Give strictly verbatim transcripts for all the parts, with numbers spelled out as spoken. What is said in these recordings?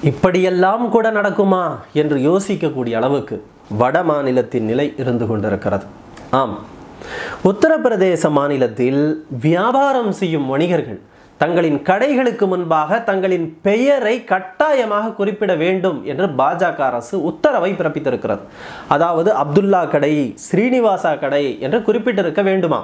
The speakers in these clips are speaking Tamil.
இப்படியெல்லாம் கூட நடக்குமா என்று யோசிக்கக்கூடிய அளவுக்கு வட மாநிலத்தின் நிலை இருந்து கொண்டிருக்கிறது. ஆம், உத்தரப்பிரதேச மாநிலத்தில் வியாபாரம் செய்யும் வணிகர்கள் தங்களின் கடைகளுக்கு முன்பாக தங்களின் பெயரை கட்டாயமாக குறிப்பிட வேண்டும் என்று பாஜக அரசு உத்தரவை பிறப்பித்திருக்கிறது. அதாவது அப்துல்லா கடை, ஸ்ரீனிவாசா கடை என்று குறிப்பிட்டிருக்க வேண்டுமா?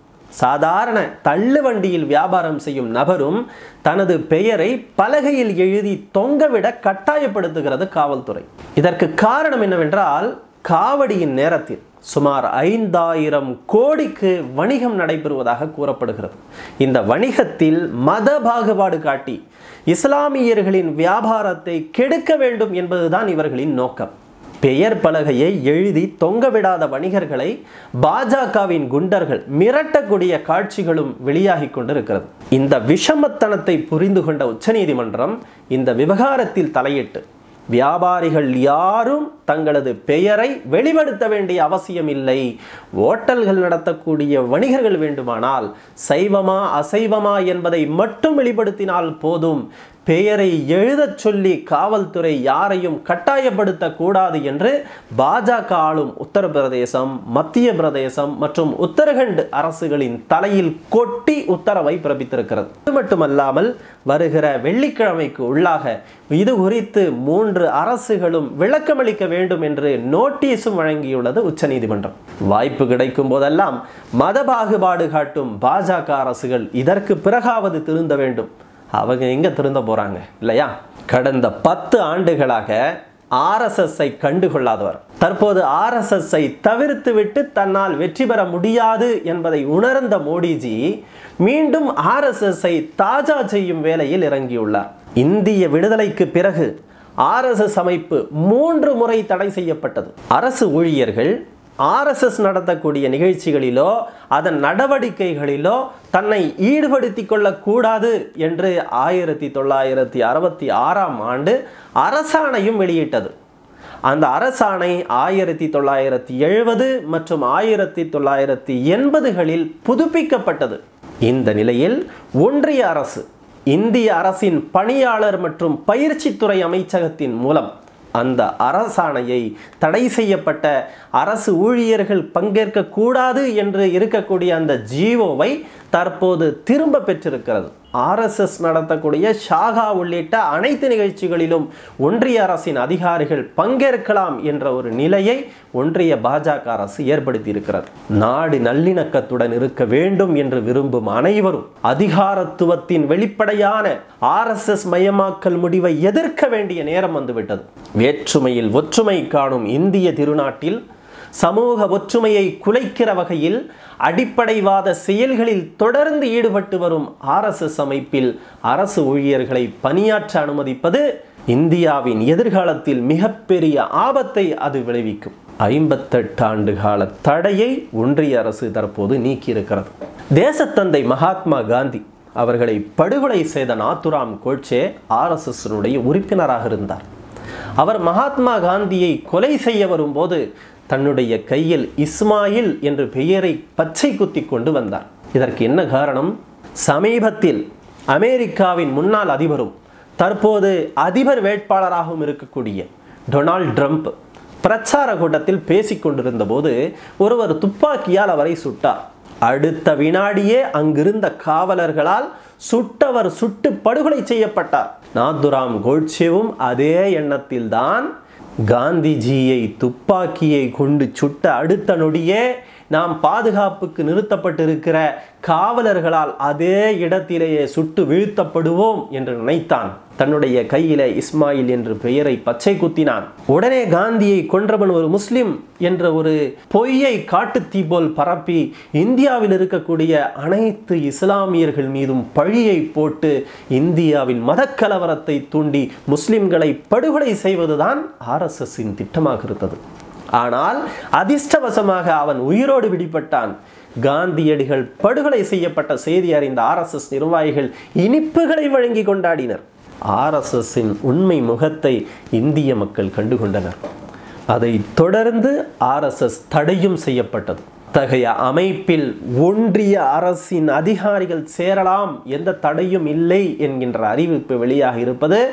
சாதாரண தள்ளு வண்டியில் வியாபாரம் செய்யும் நபரும் தனது பெயரை பலகையில் எழுதி தொங்கவிட கட்டாயப்படுத்துகிறது காவல்துறை. இதற்கு காரணம் என்னவென்றால், காவடியின் நேரத்தில் சுமார் ஐந்தாயிரம் கோடிக்கு வணிகம் நடைபெறுவதாக கூறப்படுகிறது. இந்த வணிகத்தில் மத பாகுபாடு காட்டி இஸ்லாமியர்களின் வியாபாரத்தை கெடுக்க வேண்டும் என்பதுதான் இவர்களின் நோக்கம். பெயர் பலகையை எழுதி தொங்கவிடாத வணிகர்களை பாஜகவின் குண்டர்கள் மிரட்டக்கூடிய காட்சிகளும் வெளியாகி கொண்டிருக்கிறது. இந்த விஷமத்தனத்தை புரிந்து கொண்ட உச்சநீதிமன்றம் இந்த விவகாரத்தில் தலையிட்டு வியாபாரிகள் யாரும் தங்களது பெயரை வெளிப்படுத்த வேண்டிய அவசியம் இல்லை, ஓட்டல்கள் நடத்தக்கூடிய வணிகர்கள் வேண்டுமானால் சைவமா அசைவமா என்பதை மட்டும் வெளிப்படுத்தினால் போதும், பெயரை எழுதச் சொல்லி காவல்துறை யாரையும் கட்டாயப்படுத்த கூடாது என்று பாஜக ஆளும் உத்தரப்பிரதேசம், மத்திய பிரதேசம் மற்றும் உத்தரகண்ட் அரசுகளின் தலையில் கொட்டி உத்தரவை பிறப்பித்திருக்கிறது. இது மட்டுமல்லாமல் வருகிற வெள்ளிக்கிழமைக்கு உள்ளாக இது குறித்து மூன்று அரசுகளும் விளக்கமளிக்க வேண்டும் என்று நோட்டீஸும் வழங்கியுள்ளது உச்சநீதிமன்றம். வாய்ப்பு கிடைக்கும் போதெல்லாம் மத பாகுபாடு காட்டும் பாஜக அரசுகள் இதற்கு பிறகாவது திருந்த வேண்டும். அவங்க எங்க திருந்த போறாங்க இல்லையா? கடந்த பத்து ஆண்டுகளாக ஆர்எஸ்எஸ்ஐ கண்டுகொள்ளாதவர் தற்போது ஆர்எஸ்எஸ்ஐ தவிர்த்து விட்டு தன்னால் வெற்றி பெற முடியாது என்பதை உணர்ந்த மோடிஜி மீண்டும் ஆர்எஸ்எஸ்ஐ தாஜா செய்யும் வேலையில் இறங்கியுள்ளார். இந்திய விடுதலைக்கு பிறகு ஆர்எஸ்எஸ் அமைப்பு மூன்று முறை தடை செய்யப்பட்டது. அரசு ஊழியர்கள் ஆர்எஸ்எஸ் நடத்தக்கூடிய நிகழ்ச்சிகளிலோ அதன் நடவடிக்கைகளிலோ தன்னை ஈடுபடுத்தி கொள்ளக்கூடாது என்று ஆயிரத்தி தொள்ளாயிரத்தி அறுபத்தி ஆறாம் ஆண்டு அரசாணையும் வெளியிட்டது. அந்த அரசாணை ஆயிரத்தி தொள்ளாயிரத்தி எழுபது மற்றும் ஆயிரத்தி தொள்ளாயிரத்தி எண்பதுகளில் புதுப்பிக்கப்பட்டது. இந்த நிலையில் ஒன்றிய அரசு இந்திய அரசின் பணியாளர் மற்றும் பயிற்சித்துறை அமைச்சகத்தின் மூலம் அந்த அரசாணையை தடை செய்யப்பட்ட அரசு ஊழியர்கள் பங்கேற்க கூடாது என்று இருக்கக்கூடிய அந்த ஜிஓவை தற்போது திரும்ப பெற்றிருக்கிறது. ஆர்எஸ்எஸ் நடத்தக்கூடிய ஷாகா உள்ளிட்ட அனைத்து நிகழ்ச்சிகளிலும் ஒன்றிய அரசின் அதிகாரிகள் பங்கேற்கலாம் என்ற ஒரு நிலையை ஒன்றிய பாஜக அரசு ஏற்படுத்தி இருக்கிறது. நாடு நல்லிணக்கத்துடன் இருக்க வேண்டும் என்று விரும்பும் அனைவரும் அதிகாரத்துவத்தின் வெளிப்படையான ஆர்எஸ்எஸ் மயமாக்கல் முடிவை எதிர்க்க வேண்டிய நேரம் வந்துவிட்டது. வேற்றுமையில் ஒற்றுமை காணும் இந்திய திருநாட்டில் சமூக ஒற்றுமையை குலைக்கிற வகையில் அடிப்படைவாத செயல்களில் தொடர்ந்து ஈடுபட்டு வரும் ஆர்எஸ்எஸ் அமைப்பில் அரசு ஊழியர்களை பணியாற்ற அனுமதிப்பது இந்தியாவின் எதிர்காலத்தில் மிகப்பெரிய ஆபத்தை அது விளைவிக்கும். ஐம்பத்தெட்டு ஆண்டு கால தடையை ஒன்றிய அரசு தற்போது நீக்கியிருக்கிறது. தேசத்தந்தை மகாத்மா காந்தி அவர்களை படுகொலை செய்த நாத்துராம் கோட்சே ஆர்எஸ்எஸ்னுடைய உறுப்பினராக இருந்தார். அவர் மகாத்மா காந்தியை கொலை செய்ய வரும்போது தன்னுடைய கையில் இஸ்மாயில் என்ற பெயரை பச்சை குத்தி கொண்டு வந்தார். இதற்கு என்ன காரணம்? சமீபத்தில் அமெரிக்காவின் முன்னாள் அதிபரும் தற்போது அதிபர் வேட்பாளராகவும் இருக்கக்கூடிய டொனால்ட் ட்ரம்ப் பிரச்சார கூட்டத்தில் பேசிக் கொண்டிருந்த போது ஒருவர் துப்பாக்கியால் அவரை சுட்டார். அடுத்த வினாடியே அங்கிருந்த காவலர்களால் சுட்டவர் சுட்டு படுகொலை செய்யப்பட்டார். நாதுராம் கோட்சேவும் அதே எண்ணத்தில் தான் காந்திஜியை துப்பாக்கியை கொண்டு சுட்ட அடுத்த நொடியே நாம் பாதுகாப்புக்கு நிறுத்தப்பட்டிருக்கிற காவலர்களால் அதே இடத்திலேயே சுட்டு வீழ்த்தப்படுவோம் என்று நினைத்தான். தன்னுடைய கையில இஸ்மாயில் என்று பெயரை பச்சை குத்தினான். உடனே காந்தியை கொன்றவன் ஒரு முஸ்லிம் என்ற ஒரு பொய்யை காட்டுத்தீ போல் பரப்பி இந்தியாவில் இருக்கக்கூடிய அனைத்து இஸ்லாமியர்கள் மீதும் பழியை போட்டு இந்தியாவின் மதக்கலவரத்தை தூண்டி முஸ்லிம்களை படுகொலை செய்வதுதான் ஆர்எஸ்எஸ்ஸின் திட்டமாக இருந்தது. ஆனால் அதிர்ஷ்டவசமாக அவன் உயிரோடு விடுபட்டான். காந்தியடிகள் படுகொலை செய்யப்பட்ட செய்தி அறிந்த ஆர்எஸ்எஸ் நிர்வாகிகள் இனிப்புகளை வழங்கி கொண்டாடினர். ஆர்எஸ்எஸ்ஸின் உண்மை முகத்தை இந்திய மக்கள் கண்டுகொண்டனர். அதை தொடர்ந்து ஆர்எஸ்எஸ் தடையும் செய்யப்பட்டது. அத்தகைய அமைப்பில் ஒன்றிய அரசின் அதிகாரிகள் சேரலாம், எந்த தடையும் இல்லை என்கின்ற அறிவிப்பு வெளியாக இருப்பது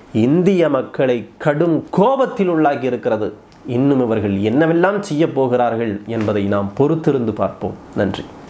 இந்திய மக்களை கடும் கோபத்தில் உள்ளாகி இருக்கிறது. இன்னும் இவர்கள் என்னவெல்லாம் செய்ய போகிறார்கள் என்பதை நாம் பொறுத்திருந்து பார்ப்போம். நன்றி.